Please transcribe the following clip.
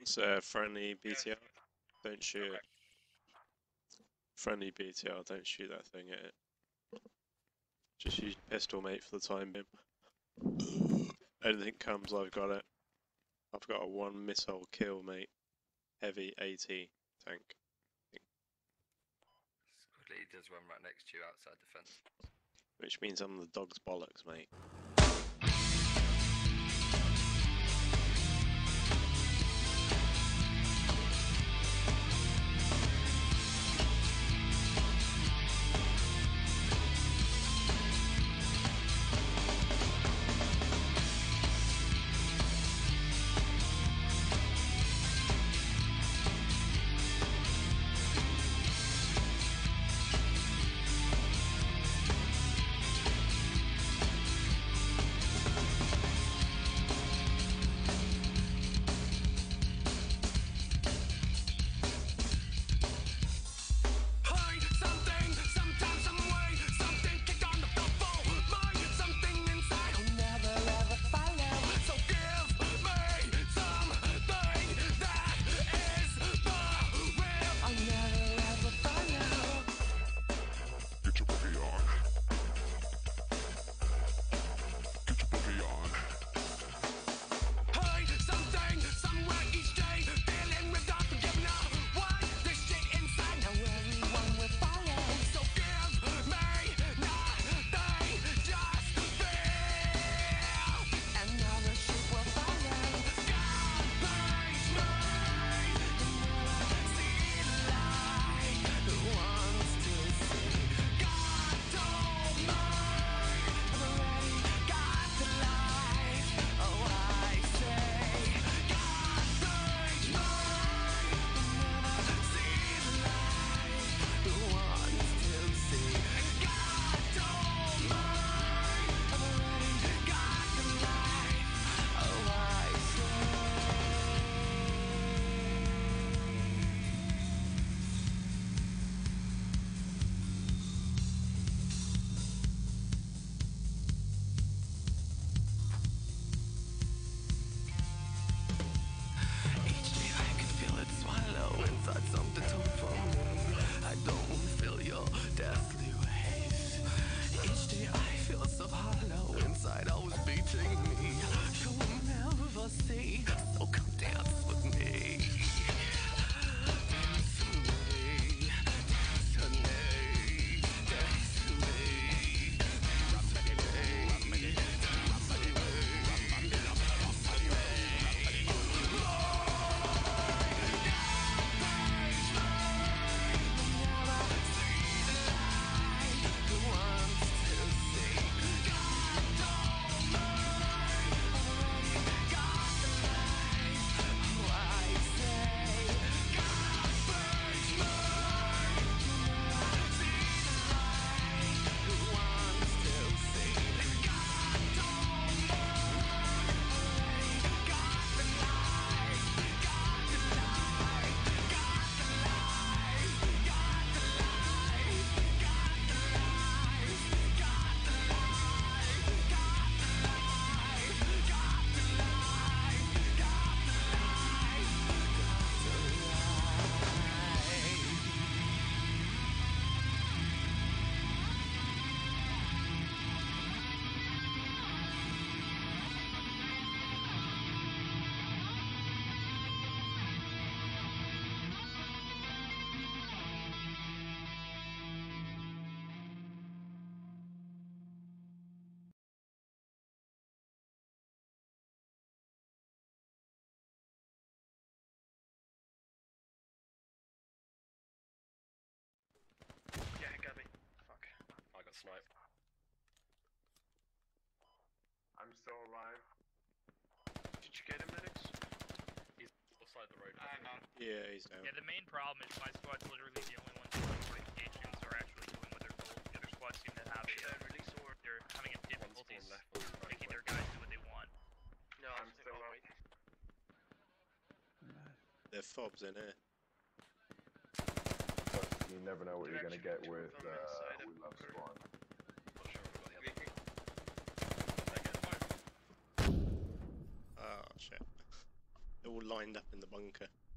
It's friendly BTR. Don't shoot it. Friendly BTR, don't shoot that thing at it. Just use your pistol, mate, for the time being. Anything comes, I've got it. I've got a 1 missile kill, mate. Heavy AT tank. Squad leader's one right next to you outside the fence. Which means I'm the dog's bollocks, mate. Sniped. I'm still alive. Did you get him, medics? He's beside the road. Yeah, he's down. Yeah, the main problem is my squad's literally the only ones who are fortifications or actually doing what they're told. The other squads seem to have Release or they're having difficulties left, making their guys do what they want. no, I'm still up. wait. They're fobs in here. You never know what you're gonna get with Love Spawn. Oh shit. They're all lined up in the bunker.